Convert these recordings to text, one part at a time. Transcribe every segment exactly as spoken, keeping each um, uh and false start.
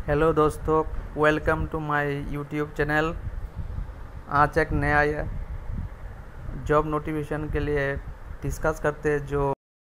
Hello दोस्तों, welcome to my YouTube channel. आज एक नया जॉब नोटिफिकेशन के लिए डिस्कस करते हैं। जो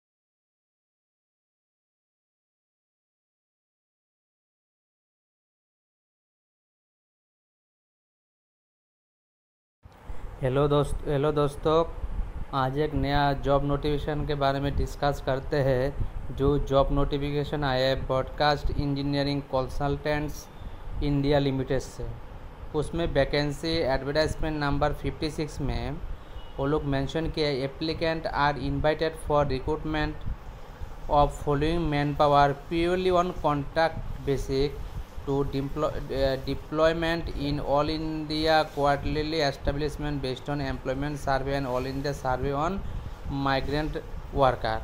हेलो दोस्त हेलो दोस्तों आज एक नया जॉब नोटिफिकेशन के बारे में डिस्कस करते हैं। जो जॉब नोटिफिकेशन आया है broadcast engineering consultants India limited से, उसमें वैकेंसी एडवर्टाइजमेंट नंबर छप्पन में वो लोग मेंशन किया है, applicant are invited for recruitment of following man power purely on contract basic to deploy, uh, deployment in all India quarterly establishment based on employment survey and all India survey on migrant worker।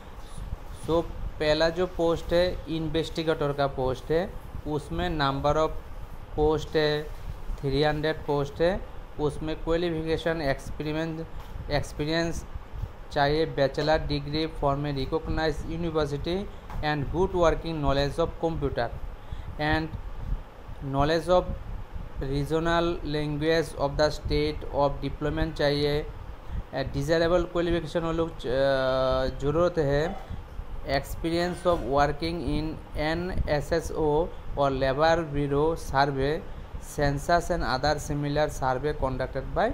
So पहला जो post है investigator का post है, उसमें number of post है three hundred post है। उसमें qualification experience experience चाहिए, bachelor degree from a recognise university and good working knowledge of computer and knowledge of regional language of the state of deployment चाहिए। Desirable qualification वो लोग ज़रूरत है, experience of working in N S S O और labour bureau survey, census and other similar survey conducted by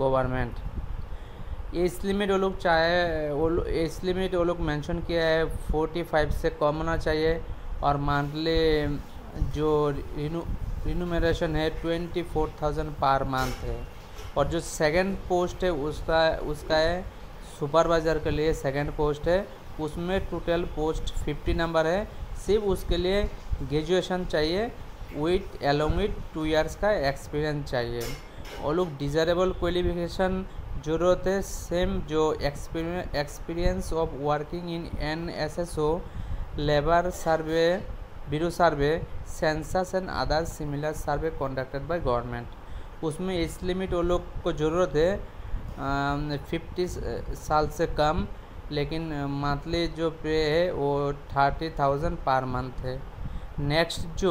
government. Age limit वो लोग चाहे वो एज लिमिट वो लोग मेंशन किया है फोर्टी फाइव से कम होना चाहिए, और मंथली जो रिनू रिन्यूमरेशन है twenty four thousand per month है। और जो सेकंड पोस्ट है उसका उसका है सुपरवाइज़र के लिए सेकंड पोस्ट है, उसमें टोटल पोस्ट फिफ्टी नंबर है। सिर्फ उसके लिए ग्रेजुएशन चाहिए with along with two years का एक्सपीरियंस चाहिए। और लोग डिज़ायरेबल क्वालिफिकेशन ज़रूरत है, सेम जो experience of working in N S S O, labour survey bureau survey, census and other similar survey conducted by government. उसमें एज लिमिट वो लोग को ज़रूरत है फिफ्टी साल से कम, लेकिन मंथली जो पे है वो थर्टी थाउजेंड पर मंथ है। नेक्स्ट जो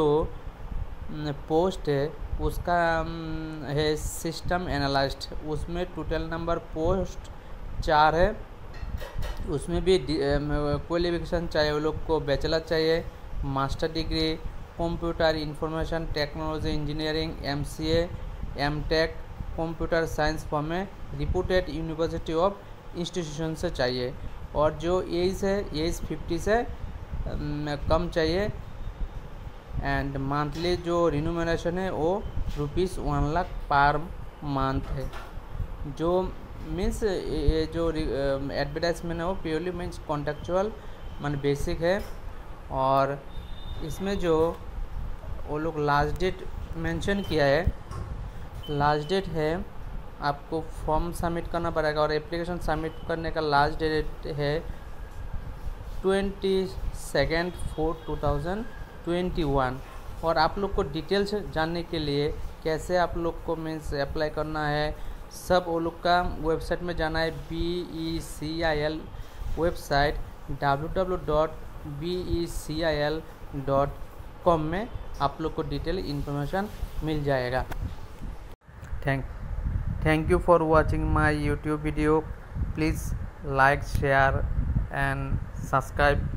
पोस्ट है उसका है सिस्टम एनालिस्ट, उसमें टोटल नंबर पोस्ट चार है। उसमें भी क्वालिफिकेशन चाहिए वो लोग को, बैचलर चाहिए, master degree computer information technology engineering, M C A, M tech computer science from a reputed university of institution से चाहिए। और जो एज है एज फिफ्टी से कम चाहिए। एंड मंथली जो रिन्यूमरेशन है वो रुपीज़ वन लाख पर मंथ है। जो मीन्स ये जो एडवर्टाइजमेंट है वो प्योरली मीन्स कॉन्टेक्चुअल मान बेसिक है। और इसमें जो वो लोग लास्ट डेट मेंशन किया है, लास्ट डेट है आपको फॉर्म सबमिट करना पड़ेगा, और एप्लीकेशन सबमिट करने का लास्ट डेट है twenty second four two thousand twenty one. और आप लोग को डिटेल्स जानने के लिए कैसे आप लोग को मीन्स अप्लाई करना है सब वो लोग का वेबसाइट में जाना है, B E C I L website W W dot B E C I L dot com में आप लोग को डिटेल इन्फॉर्मेशन मिल जाएगा। Thank thank you for watching my YouTube video. Please like share and subscribe